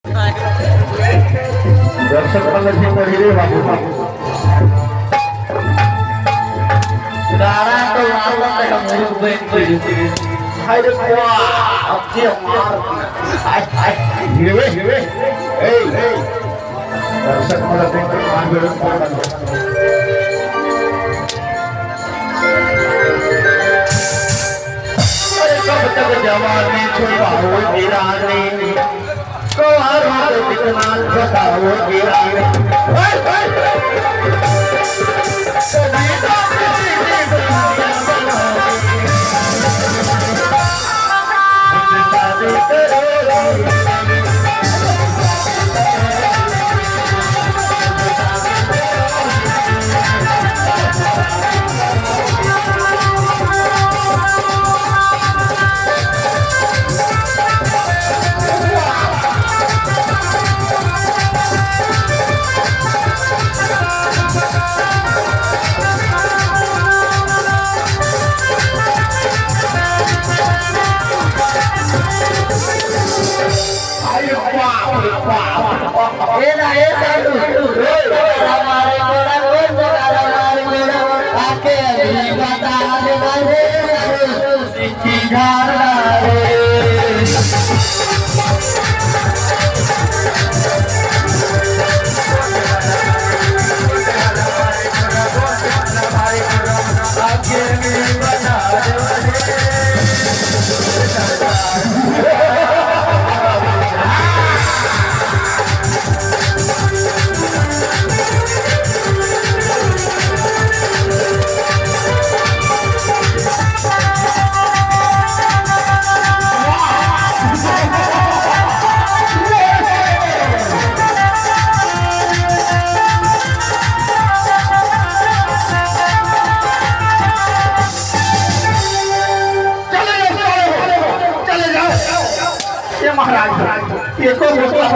दर्शक लक्ष्मी पढ़ी बाबू गाना तो वाला का मुझे बेच हाय रे वाह अब जे मार हाय हिरवे ए दर्शक लक्ष्मी मान बेरो कब तक जवानी छुपाओ वीरानी को हर हाल कितना बताओ वीरानी हमारे गोरा हमारे गोरा आके अभी बता दे सिद्धि महाराज